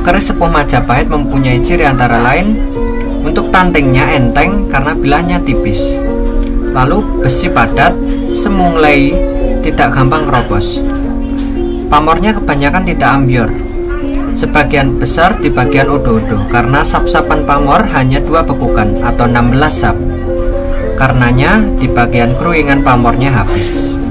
Keris sepuh Majapahit mempunyai ciri antara lain untuk tantingnya enteng karena bilahnya tipis, lalu besi padat, semu nglei, tidak gampang keropos. Pamornya kebanyakan tidak ambior, sebagian besar di bagian odo-odo karena sap-sapan pamor hanya 2 bekukan atau 16 sap. Karenanya di bagian kruingan pamornya habis.